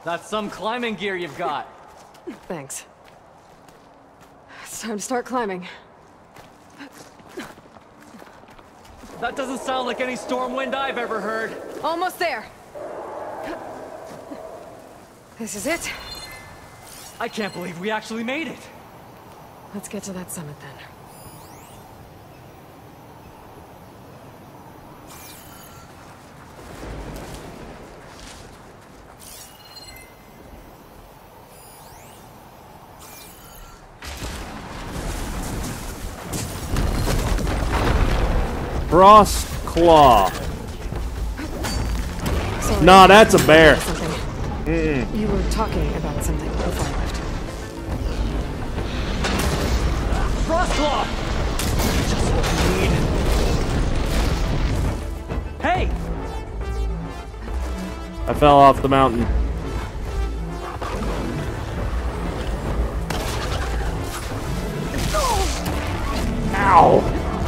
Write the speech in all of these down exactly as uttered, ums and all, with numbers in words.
That's some climbing gear you've got. Thanks. It's time to start climbing. That doesn't sound like any storm wind I've ever heard. Almost there. This is it. I can't believe we actually made it. Let's get to that summit then. Frost Claw. Sorry. Nah, that's a bear. Something. Mm-mm. You were talking about something before I left. Frostclaw! Just what we need. Hey! I fell off the mountain. Ow!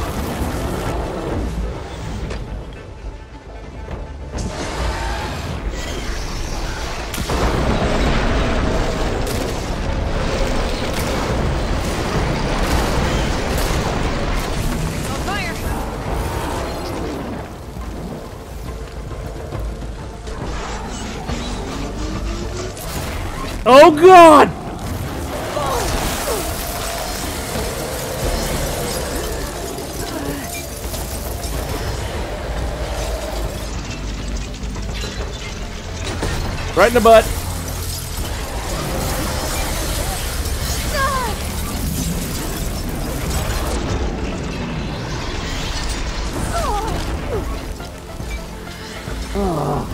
Oh God! Right in the butt. Oh.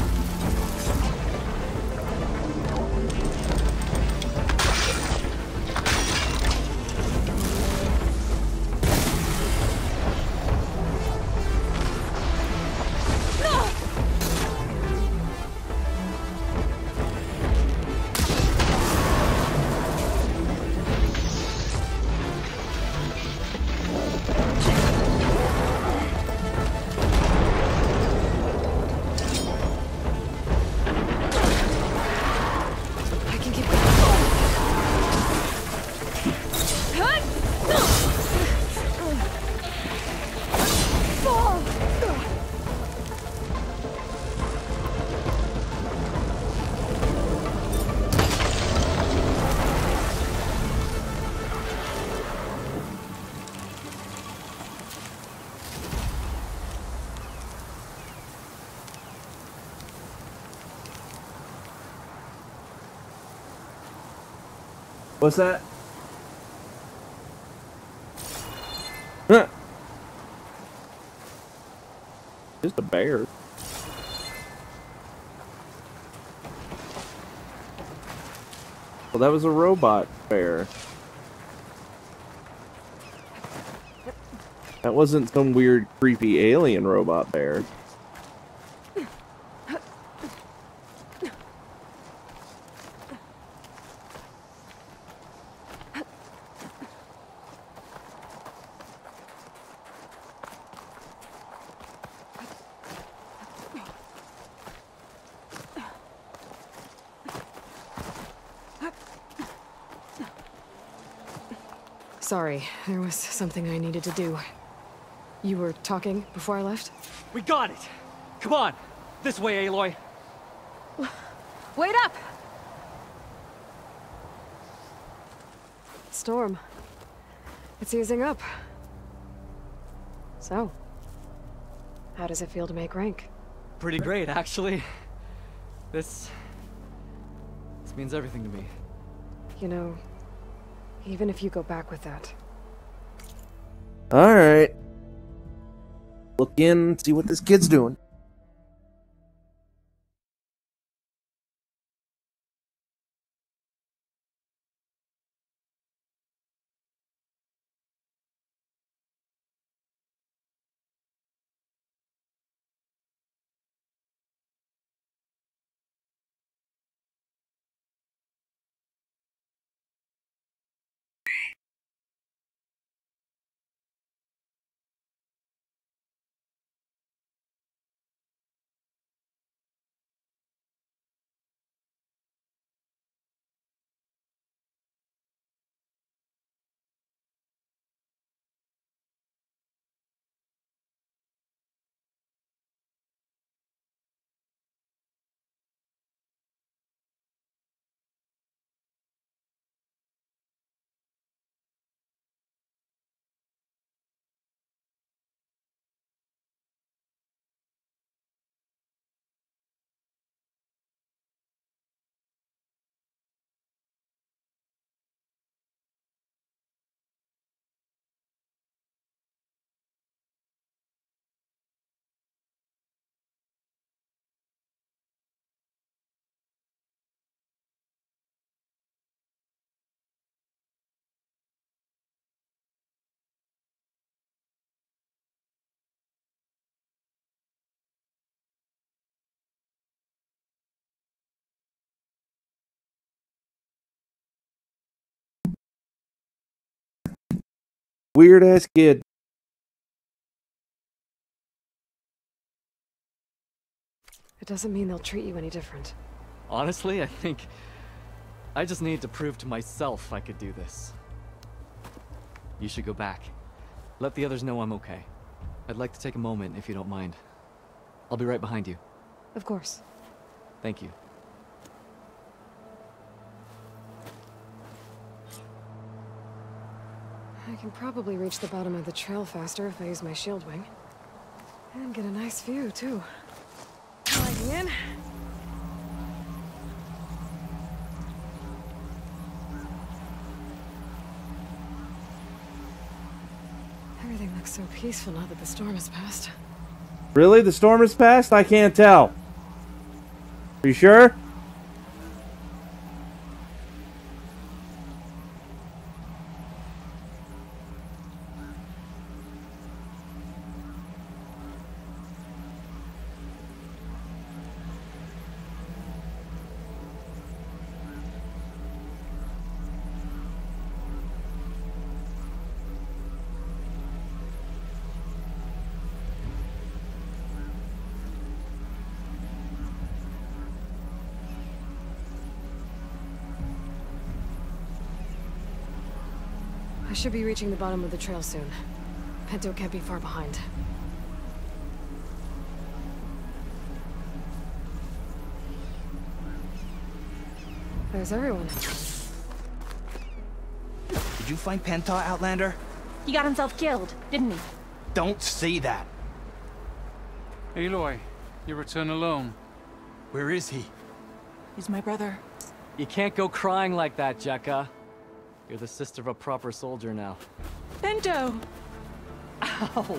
What's that? Huh. Just a bear. Well, that was a robot bear. That wasn't some weird, creepy alien robot bear. Sorry, there was something I needed to do. You were talking before I left? We got it! Come on! This way, Aloy! Wait up! Storm. It's easing up. So, how does it feel to make rank? Pretty great, actually. This... This means everything to me. You know, even if you go back with that. Alright. Look in, see what this kid's doing. Weird ass kid. It doesn't mean they'll treat you any different. Honestly, I think I just need to prove to myself I could do this. You should go back. Let the others know I'm okay. I'd like to take a moment, if you don't mind. I'll be right behind you. Of course. Thank you. I can probably reach the bottom of the trail faster if I use my shield wing. And get a nice view, too. Sliding in. Everything looks so peaceful now that the storm has passed. Really? The storm has passed? I can't tell. Are you sure? I should be reaching the bottom of the trail soon. Pinto can't be far behind. There's everyone. Did you find Penta, Outlander? He got himself killed, didn't he? Don't say that. Aloy, you return alone. Where is he? He's my brother. You can't go crying like that, Jekka. You're the sister of a proper soldier now. Pinto! Ow!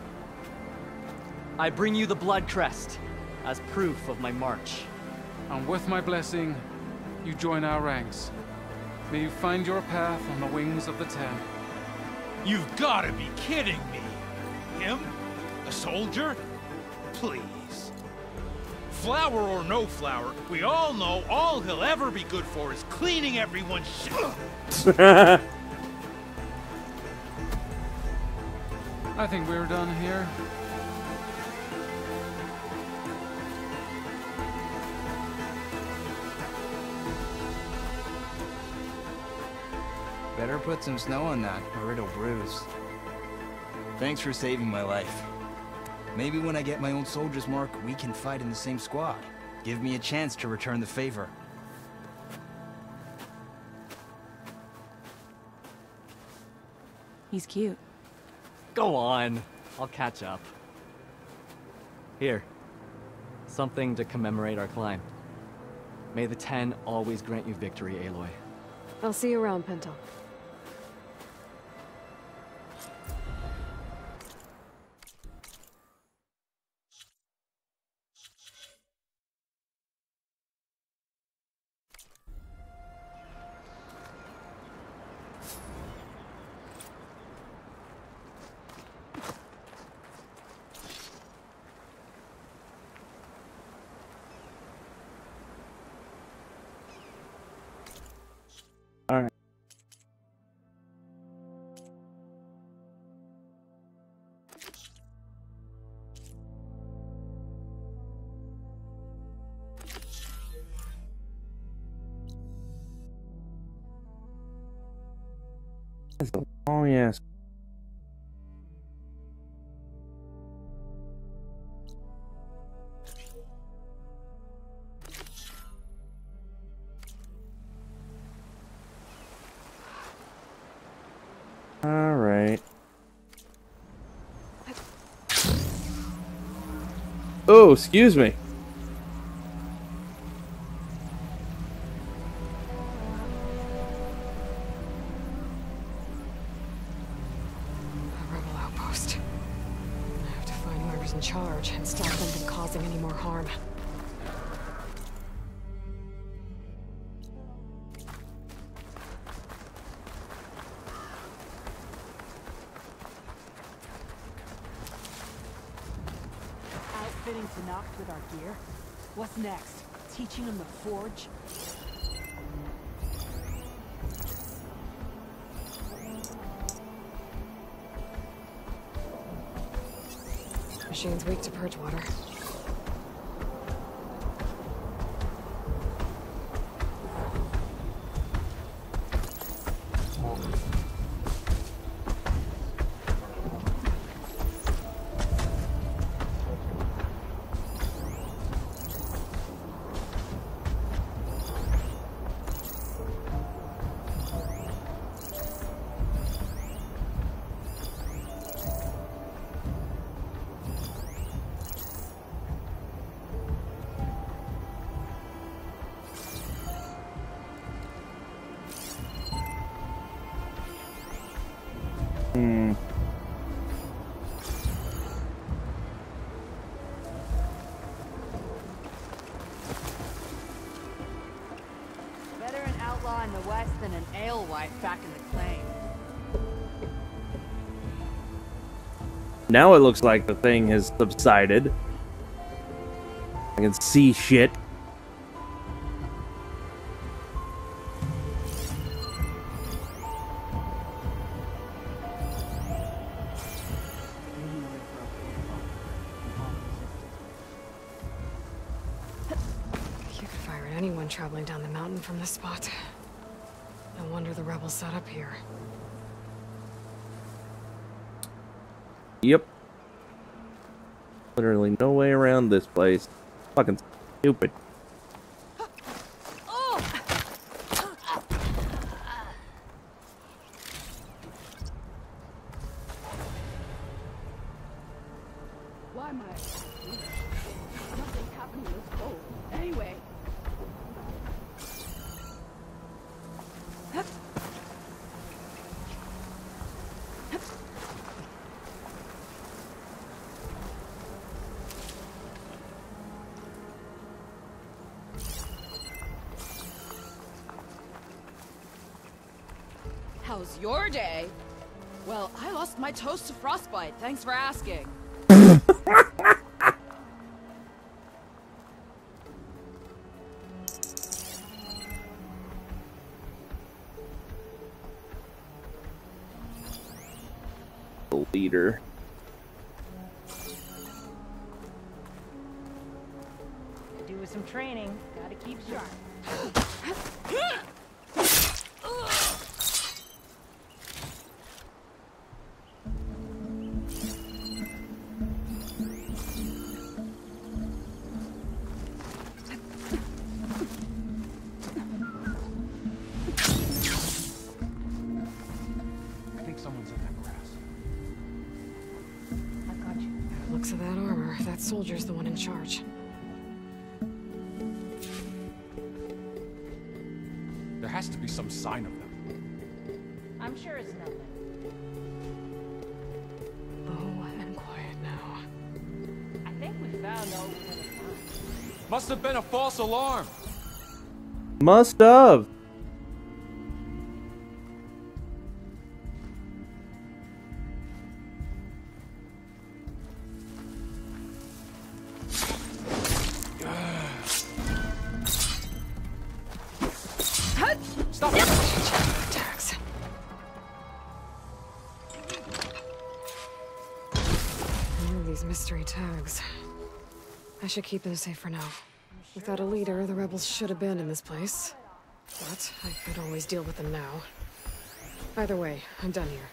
I bring you the blood crest as proof of my march. And with my blessing, you join our ranks. May you find your path on the wings of the Ten. You've got to be kidding me! Him? A soldier? Please. Flower or no flower, we all know all he'll ever be good for is cleaning everyone's shit. I think we're done here. Better put some snow on that, or it'll bruise. Thanks for saving my life. Maybe when I get my own soldier's mark, we can fight in the same squad. Give me a chance to return the favor. He's cute. Go on. I'll catch up. Here. Something to commemorate our climb. May the Ten always grant you victory, Aloy. I'll see you around, Pinto. All right. Oh yes. All right. Oh, excuse me. A rebel outpost. I have to find whoever's in charge and stop them from causing any more harm. Outfitting Tenakth with our gear? What's next? Teaching him the forge? machine's weak to purge water. Hmm. Better an outlaw in the West than an alewife back in the claim. Now it looks like the thing has subsided. I can see shit. You could fire at anyone traveling down the mountain from this spot. No wonder the rebels set up here. Yep. Literally no way around this place. Fucking stupid. Why am I? Nothing happened to this boat. Anyway. How's your day? Well, I lost my toast to frostbite. Thanks for asking. The leader. Do with some training. Gotta keep sharp. I think someone's in that grass. I've got you. Looks of that armor, that soldier's the one in charge. There has to be some sign of them. I'm sure it's nothing. Low and quiet now. I think we found all we wanted to find. Must have been a false alarm. Must have. Stop! Attacks. Oh, these mystery tags. I should keep them safe for now. Without a leader, the rebels should abandon this place. But I could always deal with them now. Either way, I'm done here.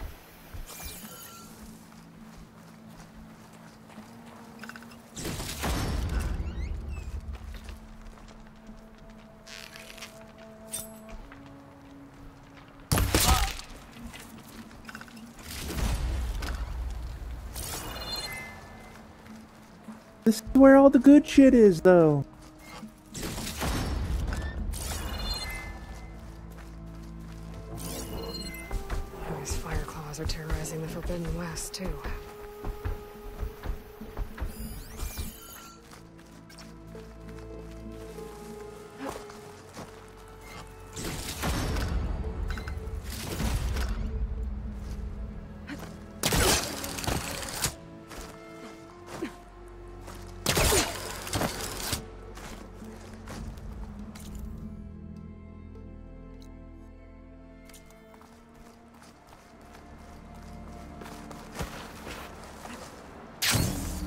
This is where all the good shit is, though. These fire claws are terrorizing the Forbidden West, too.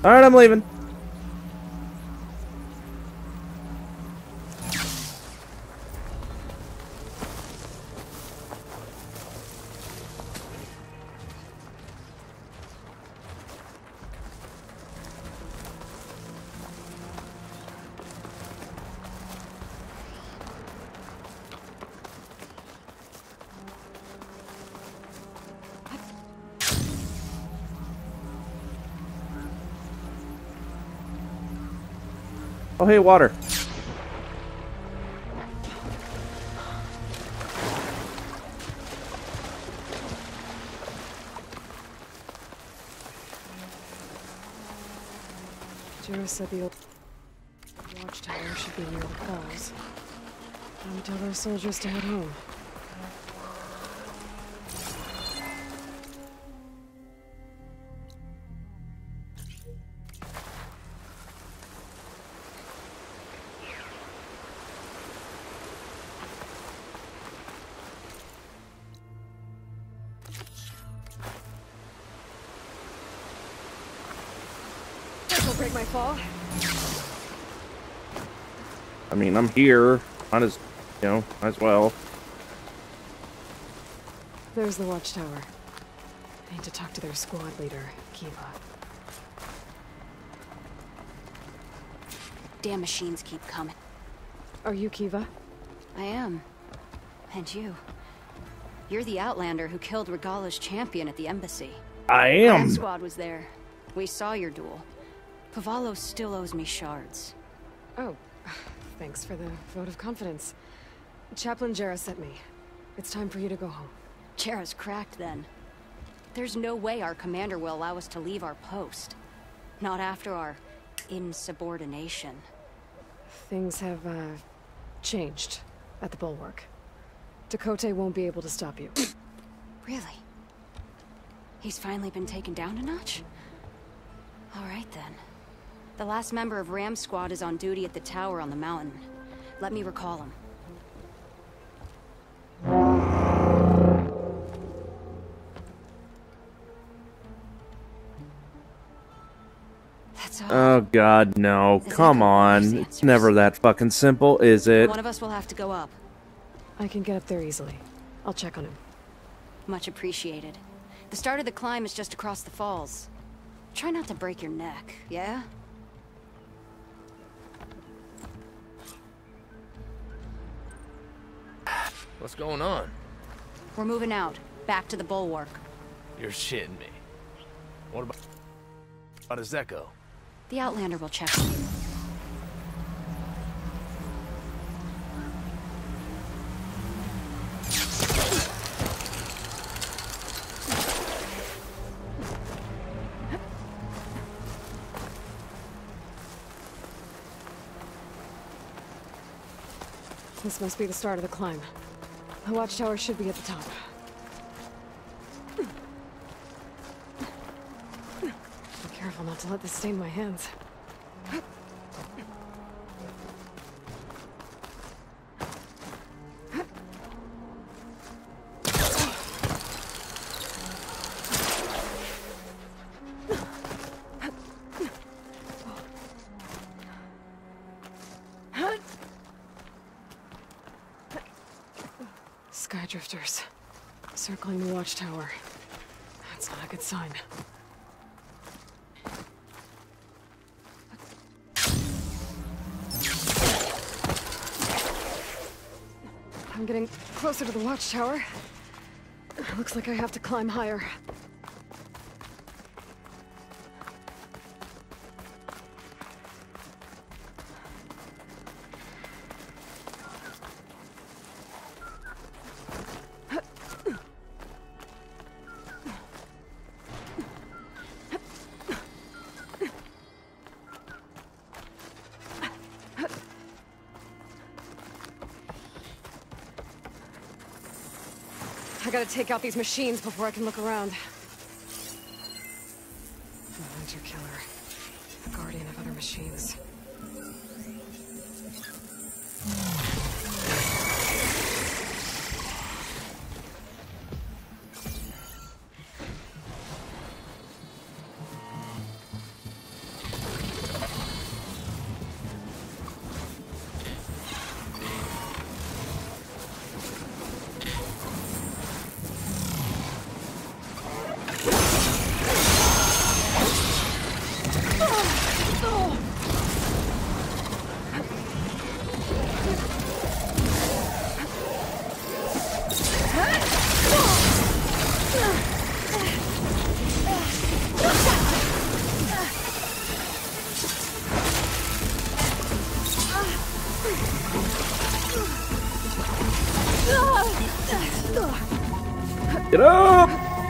Alright, I'm leaving. Oh, hey, water. Jero said the old watchtower should be near the falls. Time to tell those soldiers to head home. This'll break my fall. I mean, I'm here. Might as, you know, might as well. There's the watchtower. I need to talk to their squad leader, Kiva. Damn machines keep coming. Are you Kiva? I am. And you. You're the Outlander who killed Regala's champion at the embassy. I am. That squad was there. We saw your duel. Pavalo still owes me shards. Oh, thanks for the vote of confidence. Chaplain Jera sent me. It's time for you to go home. Jera's cracked then. There's no way our commander will allow us to leave our post. Not after our insubordination. Things have, uh, changed at the Bulwark. Dakota won't be able to stop you. Really? He's finally been taken down a notch? All right then. The last member of Ram's squad is on duty at the tower on the mountain. Let me recall him. That's all. Oh god, no. Is Come that on. There's It's answers. never that fucking simple, is it? One of us will have to go up. I can get up there easily. I'll check on him. Much appreciated. The start of the climb is just across the falls. Try not to break your neck, yeah? What's going on? We're moving out, back to the Bulwark. You're shitting me. What about... How does that go? The Outlander will check on you. This must be the start of the climb. The watchtower should be at the top. Be careful not to let this stain my hands. Skydrifters. Circling the watchtower. That's not a good sign. I'm getting closer to the watchtower. Looks like I have to climb higher. I gotta take out these machines before I can look around. The Winter Killer. The guardian of other machines. Get up!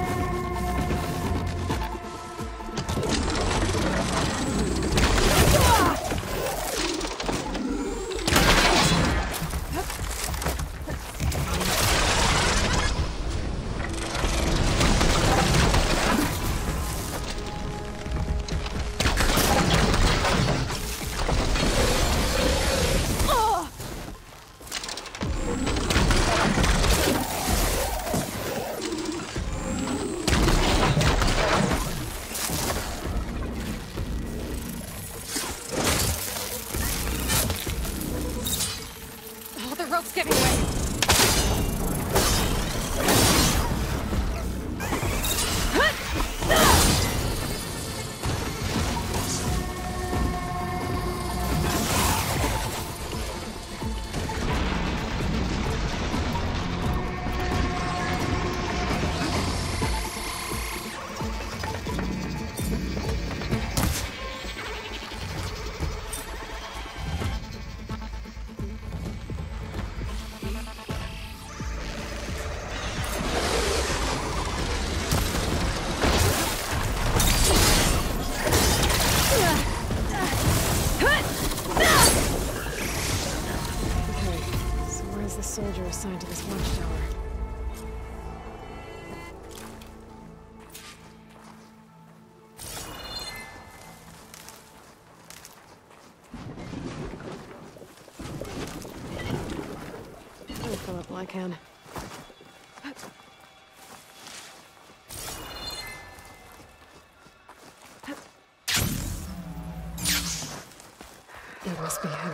Soldier assigned to this watchtower. I'll fill up while I can. It must be him.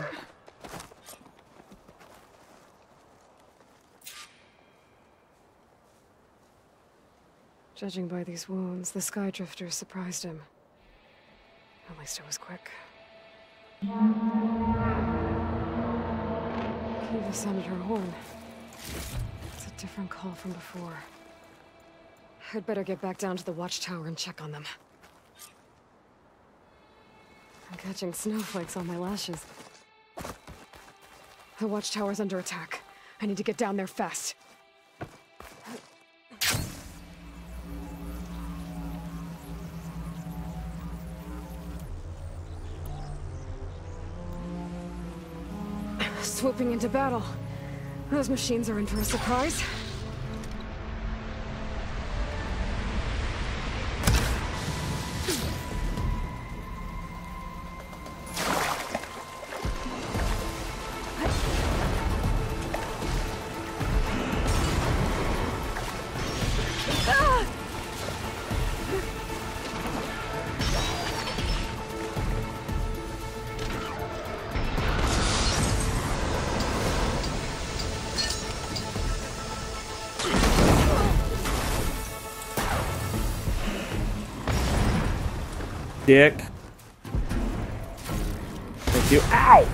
Judging by these wounds, the Skydrifter surprised him. At least it was quick. Kiva sounded her horn. It's a different call from before. I'd better get back down to the watchtower and check on them. I'm catching snowflakes on my lashes. The watchtower's under attack. I need to get down there fast. Swooping into battle. Those machines are in for a surprise. Dick. Thank you. Ow!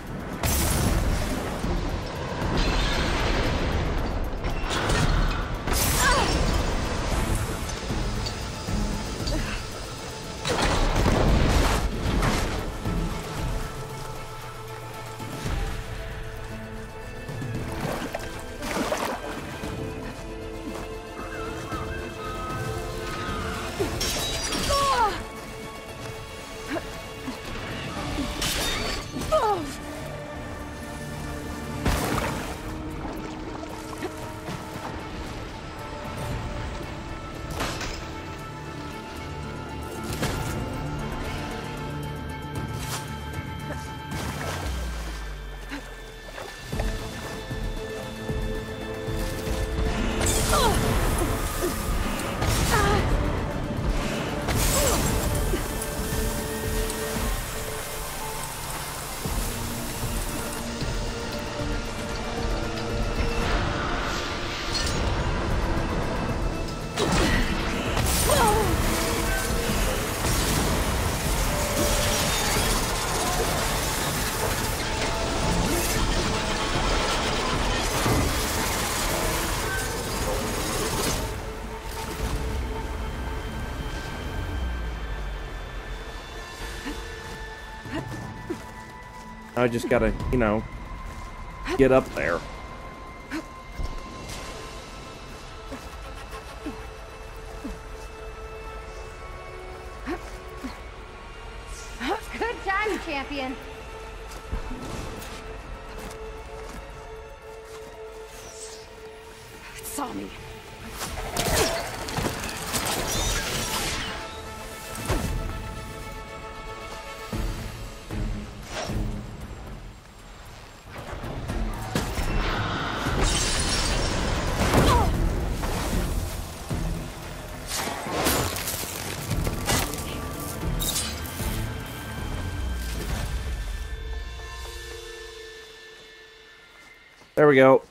I just gotta, you know, get up there. champion. It saw me. There we go.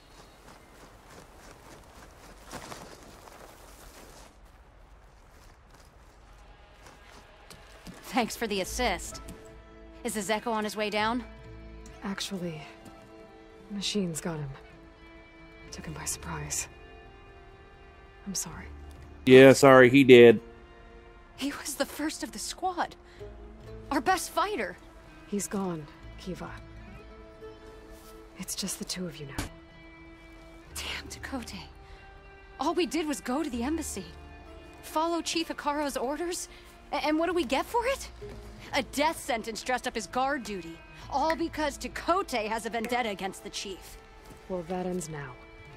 Thanks for the assist. Is the Zeko on his way down? Actually, machines got him. Took him by surprise. I'm sorry. Yeah, sorry, he did. He was the first of the squad. Our best fighter. He's gone, Kiva. It's just the two of you now. Damn Tekote. All we did was go to the embassy. Follow Chief Hikaru's orders? A and what do we get for it? A death sentence dressed up as guard duty. All because Tekote has a vendetta against the Chief. Well, that ends now.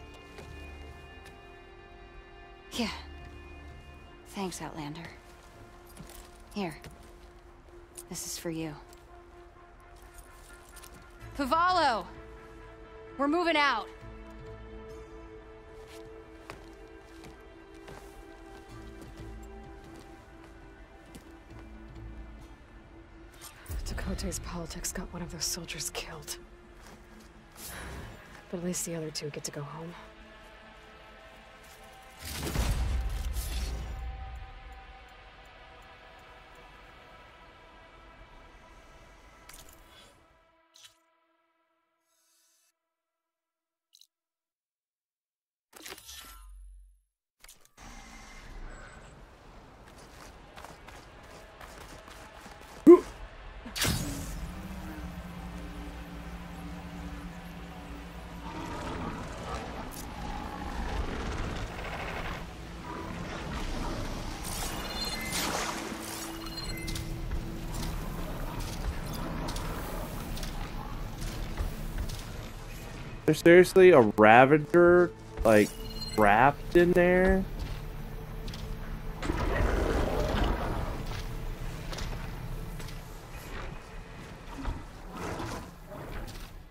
Yeah. Thanks, Outlander. Here. This is for you. Pavalo! We're moving out. Tekote's politics got one of those soldiers killed. But at least the other two get to go home. There's seriously a Ravager, like, trapped in there?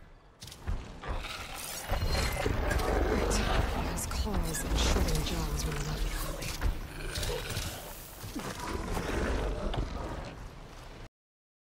Right. He has claws and shredding jaws